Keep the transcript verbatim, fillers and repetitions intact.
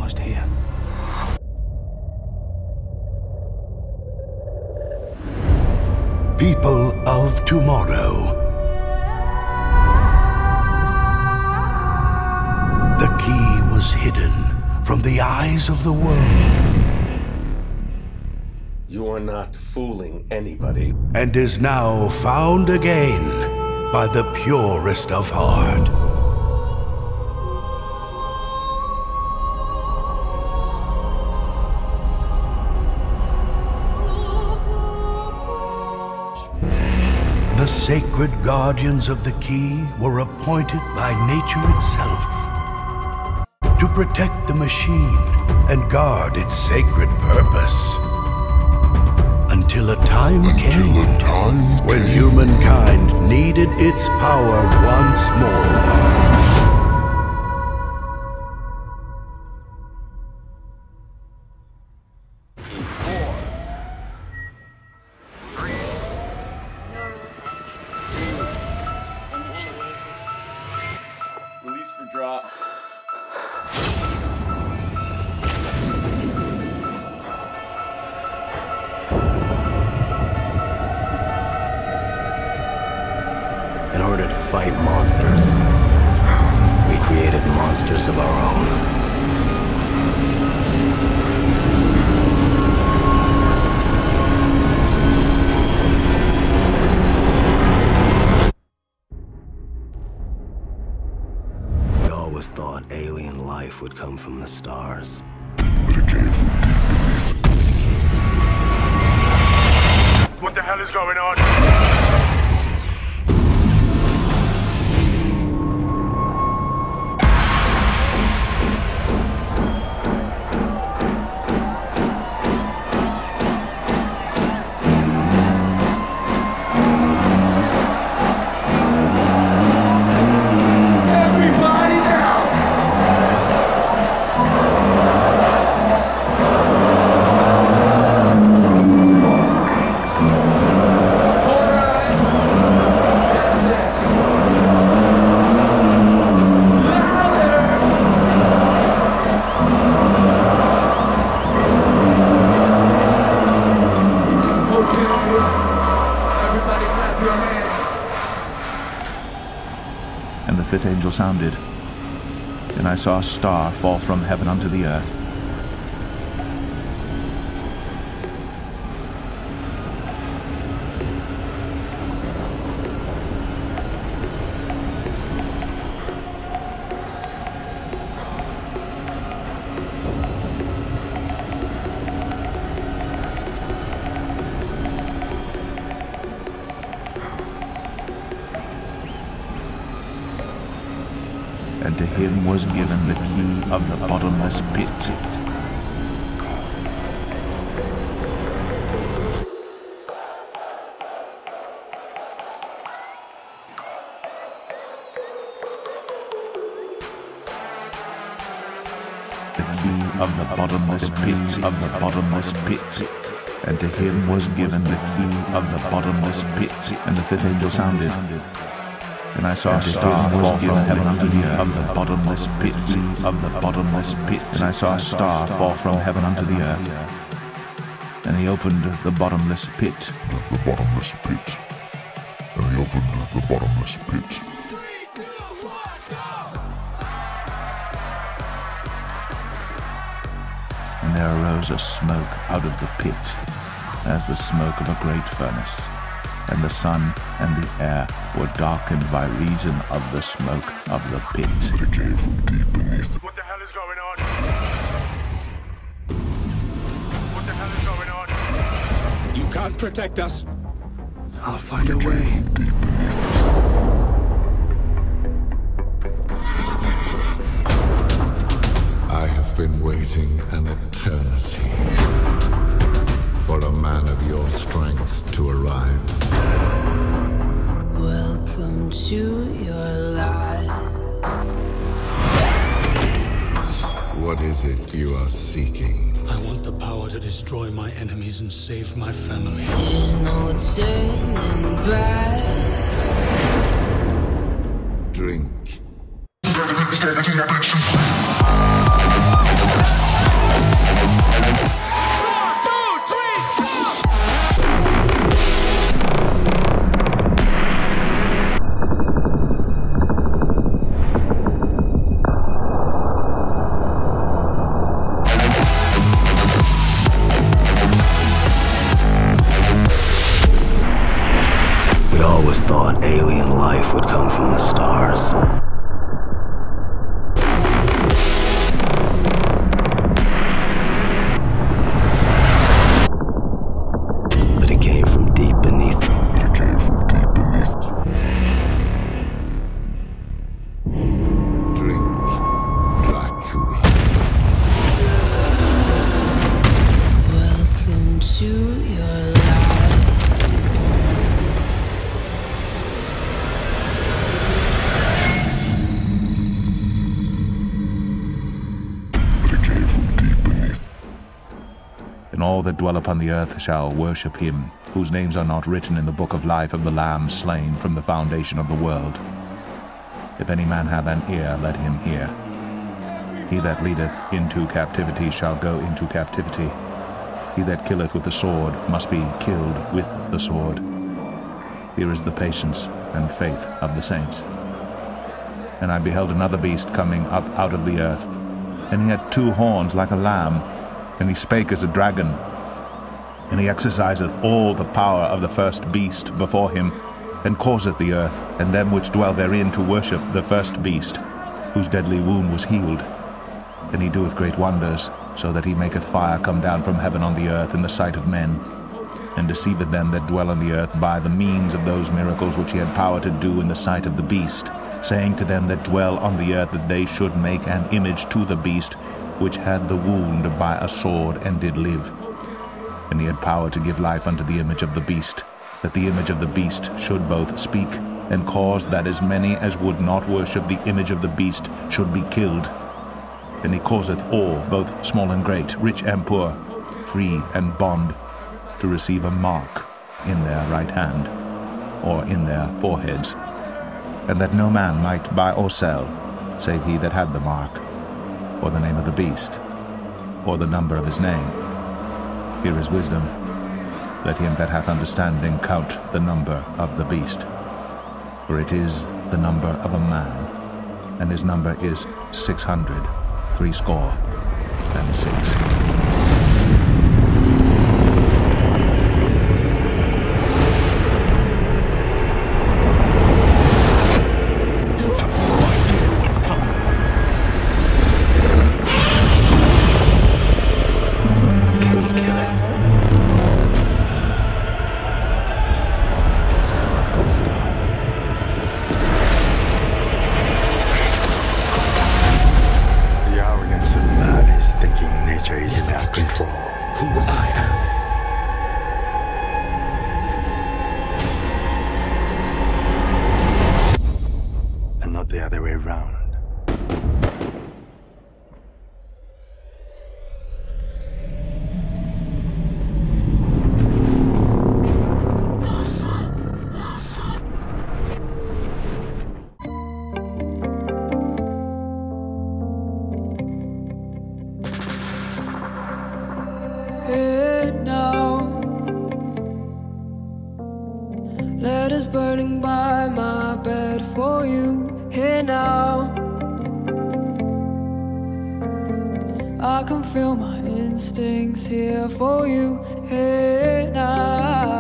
almost here. People of tomorrow. The key was hidden from the eyes of the world. You are not fooling anybody. And is now found again by the purest of heart. The sacred guardians of the key were appointed by nature itself to protect the machine and guard its sacred purpose. Until a time Until came a time when came. humankind needed its power once more. Release for drop. In order to fight monsters, we created monsters of our own. We always thought alien life would come from the stars. But it came from deep beneath. What the hell is going on? And the fifth angel sounded, and I saw a star fall from heaven unto the earth. And to him was given the key of the bottomless pit. The key of the bottomless pit, of the bottomless pit. And to him was given the key of the bottomless pit. And the fifth angel sounded. And I saw a star fall from heaven unto the earth, of the bottomless pit, of the bottomless pit. And I saw a star fall from heaven unto the earth. And he opened the bottomless pit. The bottomless pit. And he opened the bottomless pit. And there arose a smoke out of the pit, as the smoke of a great furnace. And the sun and the air were darkened by reason of the smoke of the pit. But it came from deep beneath. What the hell is going on? What the hell is going on? You can't protect us. I'll find a It came way. from deep beneath. I have been waiting an eternity for a man of your strength to arrive. Welcome to your life. What is it you are seeking? I want the power to destroy my enemies and save my family. There's no turning back. Drink. Stay life would come from the stars. But it came from deep beneath. But it came from deep beneath. Drink, Dracula. Welcome to your life. But it came from deep beneath. And all that dwell upon the earth shall worship him, whose names are not written in the book of life of the Lamb slain from the foundation of the world. If any man have an ear, let him hear. He that leadeth into captivity shall go into captivity. He that killeth with the sword must be killed with the sword. Here is the patience and faith of the saints. And I beheld another beast coming up out of the earth, and he had two horns like a lamb, and he spake as a dragon. And he exerciseth all the power of the first beast before him, and causeth the earth and them which dwell therein to worship the first beast, whose deadly wound was healed. And he doeth great wonders, so that he maketh fire come down from heaven on the earth in the sight of men, and deceiveth them that dwell on the earth by the means of those miracles which he had power to do in the sight of the beast, saying to them that dwell on the earth that they should make an image to the beast, which had the wound by a sword and did live. And he had power to give life unto the image of the beast, that the image of the beast should both speak, and cause that as many as would not worship the image of the beast should be killed. And he causeth all, both small and great, rich and poor, free and bond, to receive a mark in their right hand, or in their foreheads, and that no man might buy or sell, save he that had the mark, or the name of the beast, or the number of his name. Here is wisdom. Let him that hath understanding count the number of the beast, for it is the number of a man, and his number is six hundred, threescore, and six. Here now, letters burning by my bed for you. Here now, I can feel my instincts here for you. Here now.